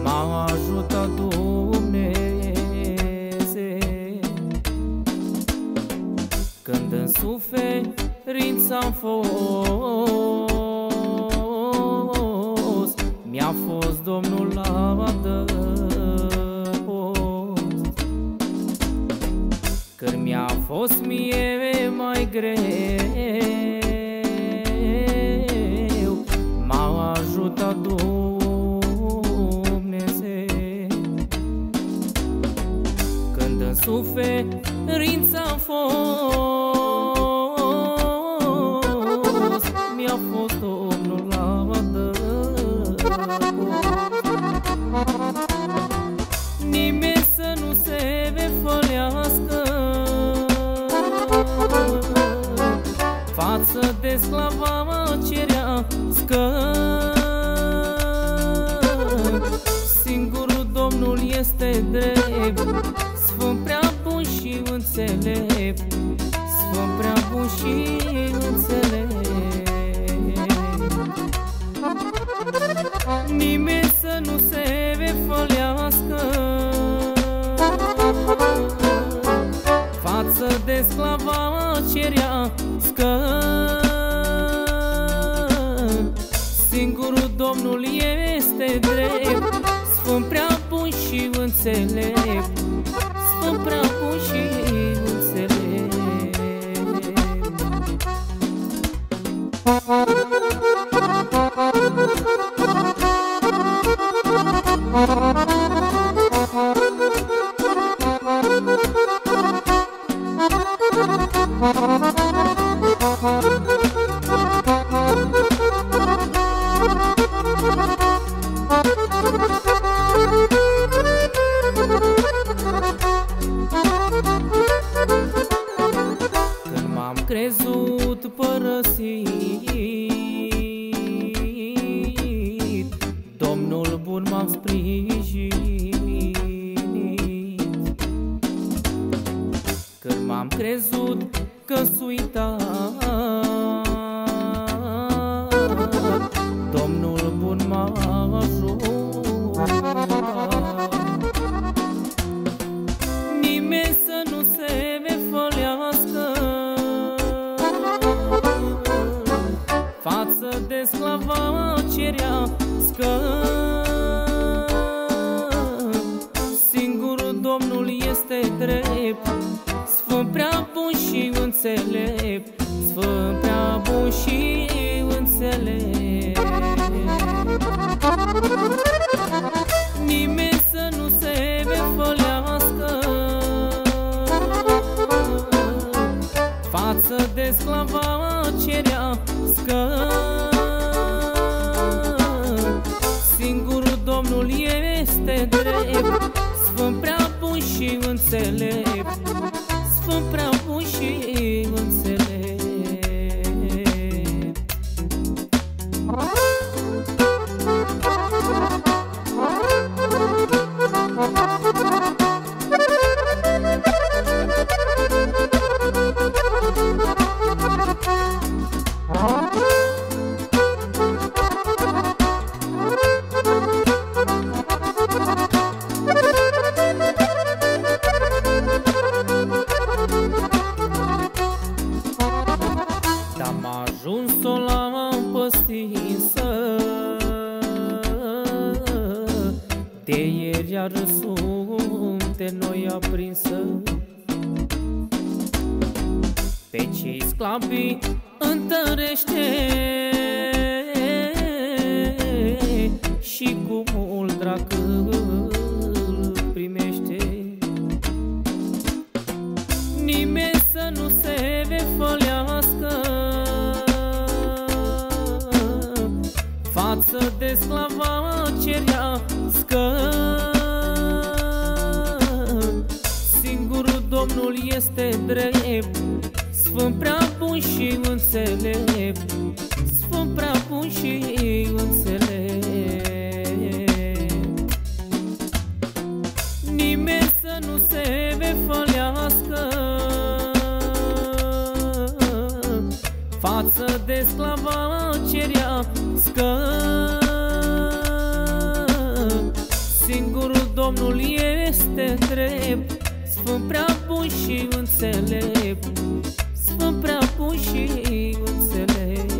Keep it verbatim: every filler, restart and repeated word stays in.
m-a ajutat Dumnezeu, când în suferință am fost, mi-a fost Domnul la adăpost. Când mi-a fost mie mai greu, m-a ajutat Dumnezeu. Când în suferință am fost, mi-a fost Domnul la adăpost. Nimeni să nu se vefolească față de sclava cerească. Singurul Domnul este drept, Sfânt, prea bun și înțelept, Sfânt, prea bun și înțelept. Nimeni să nu se vefolească față de sclava cerească. Singurul Domnul este drept, Sfânt, prea bun și înțelept, Sfânt, prea bun și înțelept. Când m-am crezut părăsit, Domnul bun m-a sprijinit. Când m-am crezut că-s uitat, Domnul bun m-a ajutat. Nimeni să nu se vefolească față de sclava cerească. Singurul Domnul este drept, Sfânt, prea bun și înțelept, Sfânt, prea bun și înțelept. Nimeni să nu se vefolească față de sclava cerească. Singurul Domnul este drept, Sfânt, prea bun și înțelept, Sfânt, prea bun și înțelept. Am ajuns-o la păstinsă, de ieri iar sunt de noi aprinsă. Pe cei sclavi întărește și cu mult drag îl primește. Nimeni să nu se vefolească față de sclava cerească. Singurul Domnul este drept, Sfânt, prea bun și înțelept, Sfânt, prea bun și înțelept. Nimeni să nu se vefolească față de sclava cerească. Singurul Domnul este drept, Sfânt, prea bun și înțelept, Sfânt, prea bun și înțelept.